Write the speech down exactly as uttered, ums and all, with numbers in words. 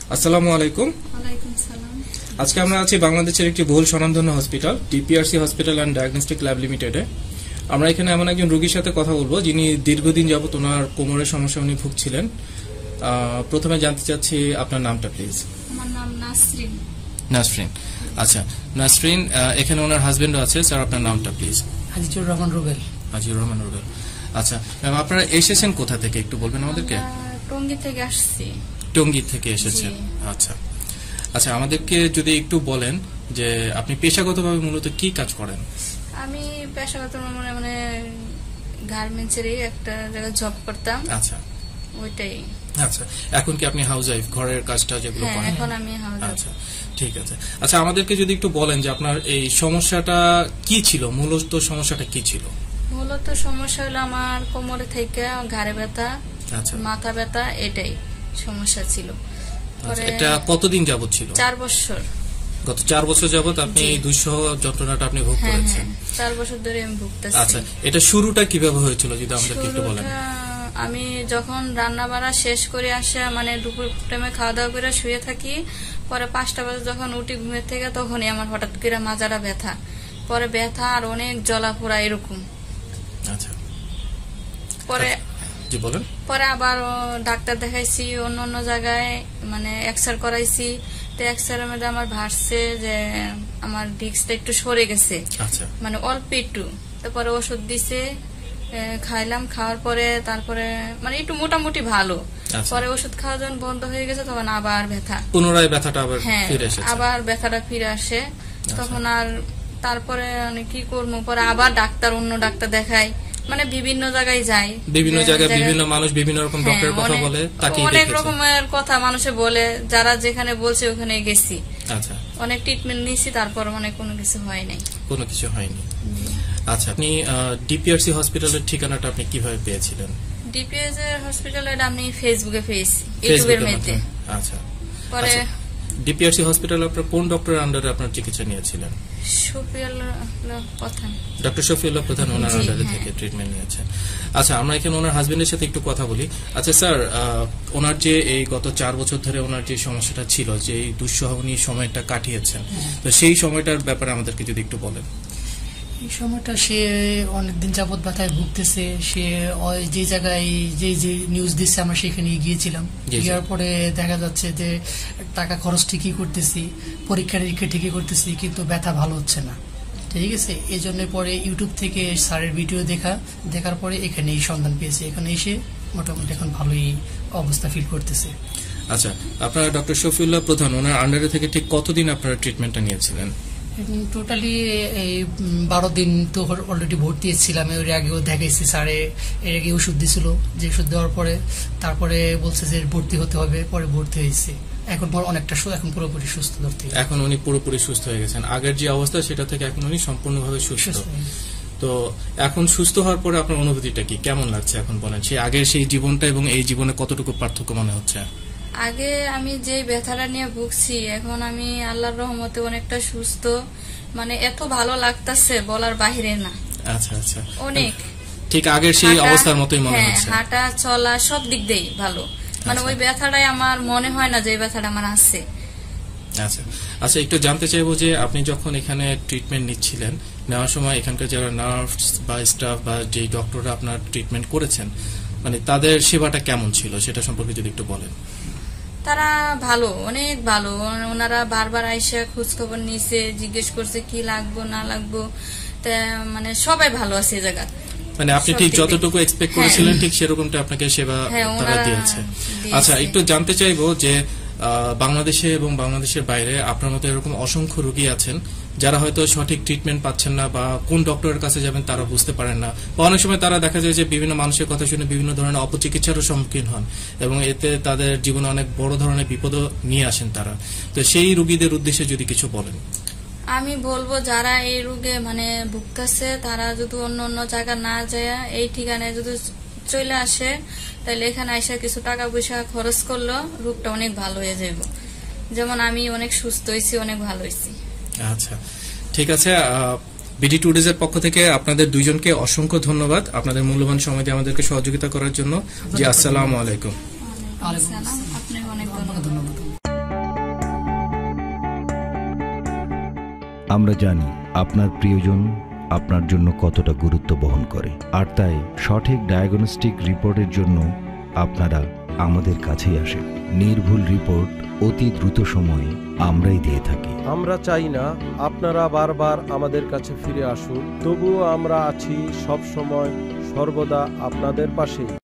আসসালামু আলাইকুম। ওয়ালাইকুম সালাম। আজকে আমরা আছি বাংলাদেশের একটি বহুল স্বনামধন্য hospital DPRC hospital and diagnostic lab লিমিটেডে। আমরা এখানে এমন একজন রোগীর সাথে কথা বলবো যিনি দীর্ঘদিন যাবত ওনার কোমরের সমস্যা উনি ভুগছিলেন। প্রথমে জানতে চাচ্ছি আপনার নামটা প্লিজ। আমার নাম নাসরিন। নাসরিন, আচ্ছা নাসরিন, এখানে ওনার হাজবেন্ডও আছে। স্যার আপনার নামটা প্লিজ। আজিজুর রহমান রুবেল। আজিজুর রহমান রুবেল, আচ্ছা ম্যাম আপনারা এসেছেন কোথা থেকে একটু বলবেন আমাদেরকে? টঙ্গী থেকে আসছি। টঙ্গী থেকে এসেছেন, আচ্ছা আচ্ছা আমাদেরকে যদি একটু বলেন যে আপনি পেশাগতভাবে মূলত কি কাজ করেন? আমি পেশাগত মানে মানে গার্মেন্টসেরই একটা জায়গায় জব করতাম। আচ্ছা ওইটাই। আচ্ছা এখন কি আপনি হাউস ওয়াইফ, ঘরের কাজটা যেগুলো করেন? এখন আমি হাউস ওয়াইফ। আচ্ছা ঠিক আছে। আচ্ছা আমাদেরকে যদি একটু বলেন যে আপনার এই সমস্যাটা কি ছিল, মূলত সমস্যাটা কি ছিল? মূলত সমস্যা হলো আমার কোমরে থেকে ঘাড়ে ব্যথা, আচ্ছা মাথা ব্যথা, এটাই সমস্যা ছিল। এটা কতদিন যাবত ছিল? চার বছর। গত চার বছর যাবত আপনি এই দুঃসহ যন্ত্রণাটা আপনি ভোগ করেছেন? চার বছর ধরে আমি ভুগতেছি। আচ্ছা এটা শুরুটা কিভাবে হয়েছিল যদি আমাদেরকে একটু বলেন? আমি যখন রান্না বাড়া শেষ করে আসে মানে দুপুর টাইমে খাওয়া দাওয়া করে শুয়ে থাকি, পরে পাঁচটা বাজে যখন উঠি ঘুমের থেকে তখনই আমার হঠাৎ করে মাজাটা ব্যথা, পরে ব্যথা আর অনেক জ্বলা পোড়া এরকম। আচ্ছা পরে জি বলেন। পরে আবার ডাক্তার দেখাইছি অন্য অন্য জায়গায়, মানে এক্সরে করাইছি। তো এক্সরের মধ্যে আমার ভাসছে যে আমার ডিস্কটা একটু সরে গেছে, মানে অল্প একটু। তারপরে ওষুধ দিছে, খাইলাম, খাওয়ার পরে তারপরে মানে একটু মোটামুটি ভালো। পরে ওষুধ খাওয়া যখন বন্ধ হয়ে গেছে তখন আবার ব্যথা, পুনরায় ব্যথাটা আবার হ্যাঁ ফিরে এসেছে। আবার ব্যথাটা ফিরে আসে তখন। আর তারপরে কি করবো, পরে আবার ডাক্তার অন্য ডাক্তার দেখাই, মানে বিভিন্ন জায়গায় যাই, বিভিন্ন জায়গায় বিভিন্ন মানুষ বিভিন্ন রকম ডক্টরের কথা বলে, তাকে অনেক রকমের কথা মানুষে বলে, যারা যেখানে বলছে ওখানে গেছি। আচ্ছা অনেক ট্রিটমেন্ট নিয়েছি, তারপর মানে কোনো কিছু হয় নাই। কোনো কিছু হয়নি। আচ্ছা আপনি ডিপিআরসি হসপিটালের ঠিকানাটা আপনি কিভাবে পেয়েছিলেন? ডিপিআরসি হসপিটালের আমি ফেসবুকে পেয়েছি, ইউটিউবের মধ্যে। আচ্ছা পরে ডিপিআরসি হসপিটালে আপনার কোন ডক্টরের আন্ডারে আপনার চিকিৎসা নিয়েছিলেন? শফিউল্লাহ প্রধান। ডক্টর শফিউল্লাহ প্রধান ওনার আন্ডারে থেকে ট্রিটমেন্ট নিয়েছেন। আচ্ছা আমরা এখানে ওনার হাজবেন্ডের সাথে একটু কথা বলি। আচ্ছা স্যার, ওনার যে এই গত চার বছর ধরে ওনার যে সমস্যাটা ছিল, যে এই দুঃসহ উনি সময়টা কাটিয়েছেন, তো সেই সময়টার ব্যাপারে আমাদেরকে যদি একটু বলেন। এই সময়টা সে অনেকদিন যাবৎ ব্যথায় ভুগতেছে। সে যে জায়গায় যে যে নিউজ দিচ্ছে আমরা সেখানে গিয়েছিলাম। গিয়ার পরে দেখা যাচ্ছে যে টাকা খরচ ঠিকই করতেছি, পরীক্ষা নিরীক্ষা ঠিকই করতেছি, কিন্তু ব্যথা ভালো হচ্ছে না। ঠিক আছে, এই জন্য পরে ইউটিউব থেকে স্যারের ভিডিও দেখা দেখার পরে এখানে এই সন্ধান পেয়েছে। এখানে এসে মোটামুটি এখন ভালোই অবস্থা ফিল করতেছে। আচ্ছা আপনারা ডক্টর শফিউল্লাহ প্রধান ওনার আন্ডারে থেকে ঠিক কতদিন আপনারা ট্রিটমেন্টটা নিয়েছিলেন? টোটালি এই বারো দিন তো অলরেডি ভর্তি ছিলাম। এর আগেও দেখাইছি, স্যারে এর আগে ওষুধ দিছিল, যে ওষুধ দেওয়ার পরে তারপরে বলছে যে ভর্তি হতে হবে, পরে ভর্তি হয়েছে। এখন অনেকটা এখন পুরোপুরি সুস্থ ধরতে, এখন উনি পুরোপুরি সুস্থ হয়ে গেছেন। আগের যে অবস্থা সেটা থেকে এখন উনি সম্পূর্ণভাবে সুস্থ। তো এখন সুস্থ হওয়ার পরে আপনার অনুভূতিটা কি, কেমন লাগছে এখন বলেন? সেই আগের সেই জীবনটা এবং এই জীবনে কতটুকু পার্থক্য মনে হচ্ছে? আগে আমি যে ব্যথাটা নিয়ে ভুগছি, এখন আমি আল্লাহর রহমতে অনেকটা সুস্থ, মানে এত ভালো লাগতেছে বলার বাহিরে না। আচ্ছা আচ্ছা অনেক ঠিক আগের সেই অবস্থার মতোই মনে হচ্ছে। হাঁটা চলা সব দিক দিয়েই ভালো, মানে ওই ব্যথাটাই আমার মনে হয় না যে এই ব্যথাটা আমার আছে। আচ্ছা আচ্ছা একটু জানতে চাইবো যে আপনি যখন এখানে ট্রিটমেন্ট নিচ্ছিলেন, নেওয়ার সময় এখানকার যারা নার্স বা স্টাফ বা যে ডক্টররা আপনার ট্রিটমেন্ট করেছেন, মানে তাদের সেবাটা কেমন ছিল সেটা সম্পর্কে যদি একটু বলেন। তারা ভালো, অনেক ভালো। ওনারা বারবার আইসা খোঁজ খবর নিছে, জিজ্ঞেস করছে কি লাগবো না লাগবো, মানে সবাই ভালো আছে এই জায়গা। মানে আপনি ঠিক যতটুকু এক্সপেক্ট করেছিলেন ঠিক সেরকমটা আপনাকে সেবা তারা দিয়েছে। আচ্ছা একটু জানতে চাইবো যে বাংলাদেশে এবং বাংলাদেশের বাইরে আপনার মতো এরকম অসংখ্য রোগী আছেন যারা হয়তো সঠিক ট্রিটমেন্ট পাচ্ছেন না, বা কোন ডক্টরের কাছে যাবেন তারা বুঝতে পারেন না, বা অনেক সময় তারা দেখা যায় যে বিভিন্ন মানুষের কথা শুনে বিভিন্ন ধরনের অপচিকিৎসারও সম্মুখীন হন এবং এতে তাদের জীবনে অনেক বড় ধরনের বিপদও নিয়ে আসেন তারা। তো সেই রোগীদের উদ্দেশ্যে যদি কিছু বলেন। আমি বলবো যারা এই রোগে মানে ভুগতেছে তারা যদি অন্য অন্য জায়গা না যায় এই ঠিকানায় যদি চলে আসে, তাহলে এখানে এসে কিছু টাকা পয়সা খরচ করলো রোগটা অনেক ভালো হয়ে যাবে। যেমন আমি অনেক সুস্থ হয়েছি, অনেক ভালো হয়েছি। আচ্ছা ঠিক আছে, বিডি টুডেজ এর পক্ষ থেকে আপনাদের দুইজনকে অসংখ্য ধন্যবাদ আপনাদের মূল্যবান সময় দিয়ে আমাদেরকে সহযোগিতা করার জন্য। জি আসসালামু আলাইকুম। আপনাকে অনেক ধন্যবাদ। আমরা জানি আপনার প্রিয়জন আপনার জন্য কতটা গুরুত্ব বহন করে, আর তাই সঠিক ডায়াগনস্টিক রিপোর্টের জন্য আপনারা আমাদের কাছেই আসেন। নির্ভুল রিপোর্ট অতি দ্রুত সময়ে আমরাই দিয়ে থাকি। আমরা চাই না আপনারা বারবার আমাদের কাছে ফিরে আসুন, তবুও আমরা আছি সব সময় সর্বদা আপনাদের পাশেই।